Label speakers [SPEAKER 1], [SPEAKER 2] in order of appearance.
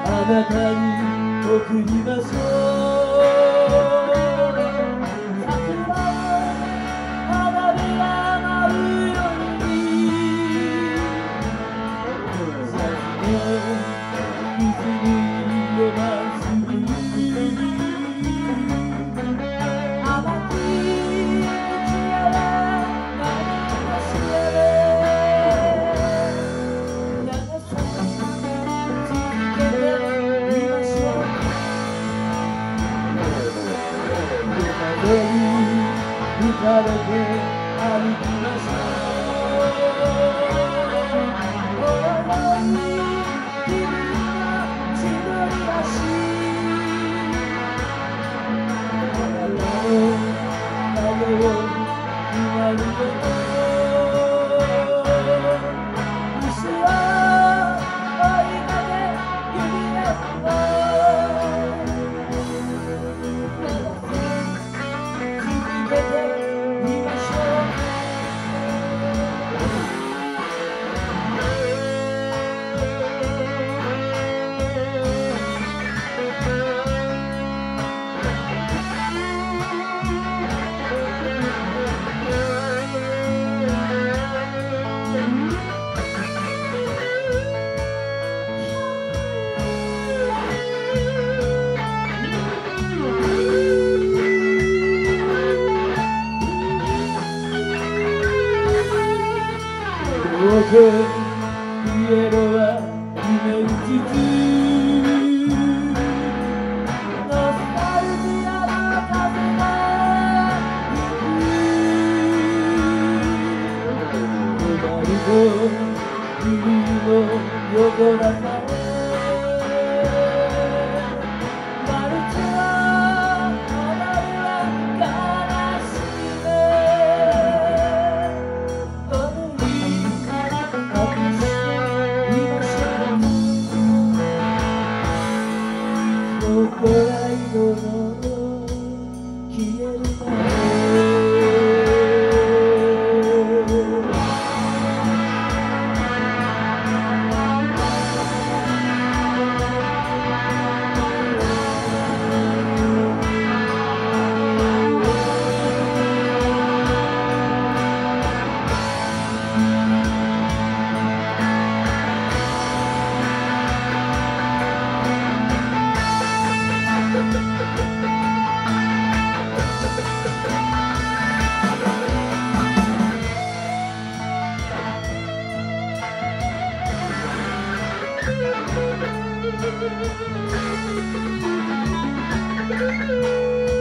[SPEAKER 1] あなたに贈りましょう。桜を花火が舞うようにさっきの水にロマンスに甘き打ち合わ何も知られ長さ続けてみましょう。夜風に吹かれて歩きましょう。重い君の千鳥足あなたの影を埋まるよ。石を追いかけ指へ長く続けてみましょう。ピエロは夢うつつノスタルジアの風が吹く困るとブルーの夜空さえマルチは離れは悲しプライドの消える
[SPEAKER 2] 「